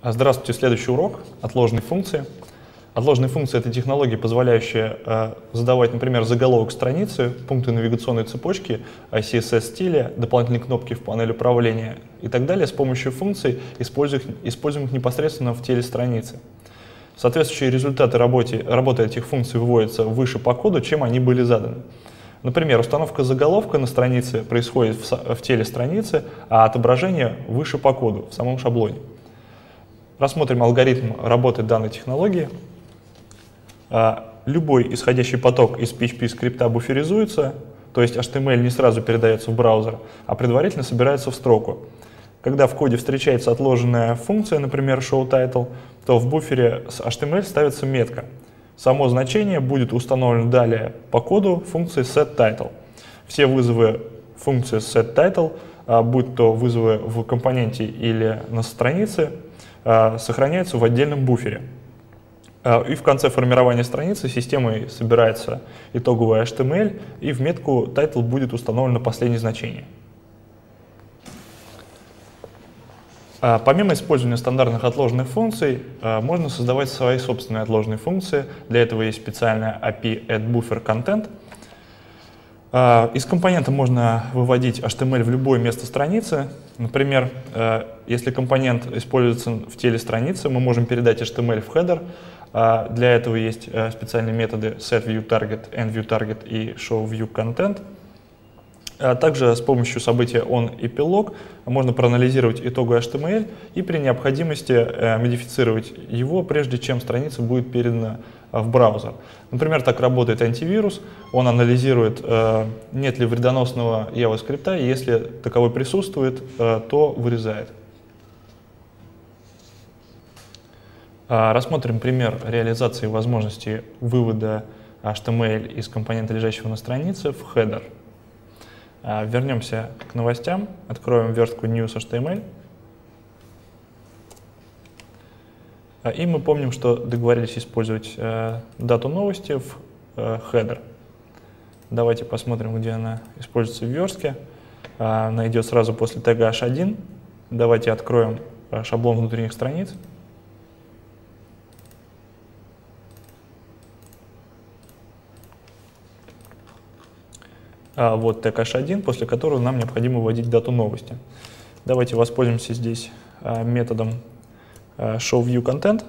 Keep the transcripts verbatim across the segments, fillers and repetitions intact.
Здравствуйте, следующий урок — отложенные функции. Отложенные функции — это технология, позволяющая э, задавать, например, заголовок страницы, пункты навигационной цепочки, си эс эс-стиля, дополнительные кнопки в панели управления и так далее с помощью функций, используемых непосредственно в теле страницы. Соответствующие результаты работы, работы этих функций выводятся выше по коду, чем они были заданы. Например, установка заголовка на странице происходит в, в теле страницы, а отображение выше по коду, в самом шаблоне. Рассмотрим алгоритм работы данной технологии. Любой исходящий поток из пи эйч пи скрипта буферизуется, то есть эйч ти эм эль не сразу передается в браузер, а предварительно собирается в строку. Когда в коде встречается отложенная функция, например, showTitle, то в буфере с эйч ти эм эль ставится метка. Само значение будет установлено далее по коду функции setTitle. Все вызовы функции setTitle, будь то вызовы в компоненте или на странице, сохраняются в отдельном буфере. И в конце формирования страницы системой собирается итоговый эйч ти эм эль, и в метку title будет установлено последнее значение. Помимо использования стандартных отложенных функций, можно создавать свои собственные отложенные функции. Для этого есть специальная эй пи ай addBufferContent. Из компонента можно выводить эйч ти эм эль в любое место страницы. Например, если компонент используется в теле страницы, мы можем передать эйч ти эм эль в хедер. Для этого есть специальные методы setViewTarget, endViewTarget и showViewContent. Также с помощью события onEpilogue можно проанализировать итоговый эйч ти эм эль и при необходимости модифицировать его, прежде чем страница будет передана в браузер. Например, так работает антивирус. Он анализирует, нет ли вредоносного JavaScript, и если таковой присутствует, то вырезает. Рассмотрим пример реализации возможности вывода эйч ти эм эль из компонента, лежащего на странице, в хедер. Вернемся к новостям, откроем верстку News эйч ти эм эль. И мы помним, что договорились использовать э, дату новости в э, header. Давайте посмотрим, где она используется в верстке. Э, она идет сразу после тега эйч один. Давайте откроем э, шаблон внутренних страниц. А вот тег эйч один, после которого нам необходимо вводить дату новости. Давайте воспользуемся здесь э, методом showViewContent.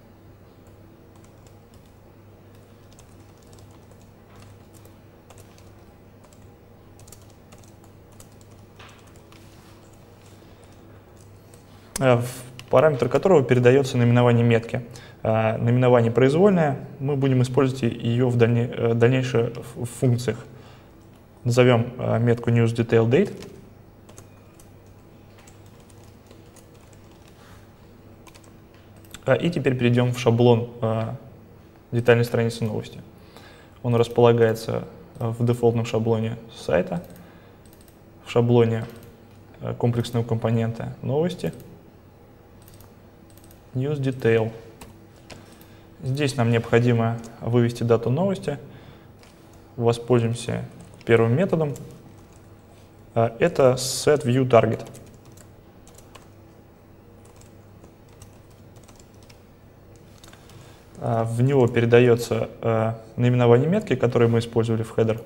В параметр которого передается наименование метки. Наименование произвольное, мы будем использовать ее в дальнейших функциях. Назовем метку newsDetailDate. И теперь перейдем в шаблон детальной страницы новости. Он располагается в дефолтном шаблоне сайта, в шаблоне комплексного компонента новости, newsDetail. Здесь нам необходимо вывести дату новости. Воспользуемся первым методом. Это setViewTarget. В него передается э, наименование метки, которое мы использовали в header.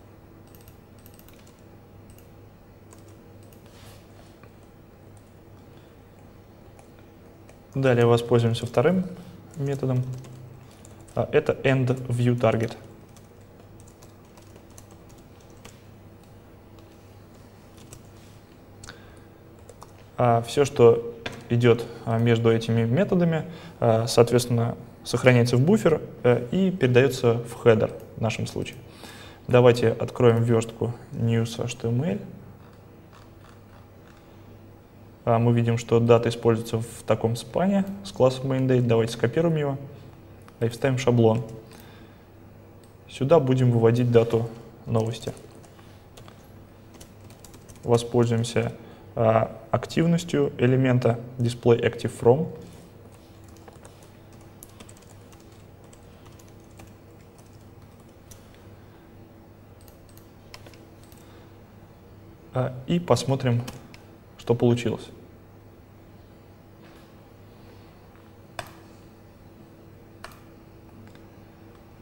Далее воспользуемся вторым методом. А, это endViewTarget. А все, что идет между этими методами, соответственно, сохраняется в буфер и передается в header в нашем случае. Давайте откроем верстку News эйч ти эм эль. Мы видим, что дата используется в таком спане с классом mainDate. Давайте скопируем его и вставим в шаблон. Сюда будем выводить дату новости. Воспользуемся активностью элемента displayActiveFrom. И посмотрим, что получилось.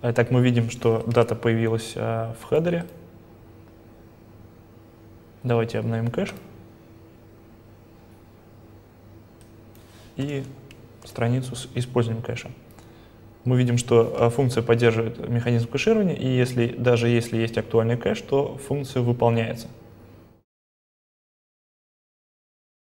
Итак, мы видим, что дата появилась в хедере. Давайте обновим кэш. И страницу с использованием кэша. Мы видим, что функция поддерживает механизм кэширования, и если, даже если есть актуальный кэш, то функция выполняется.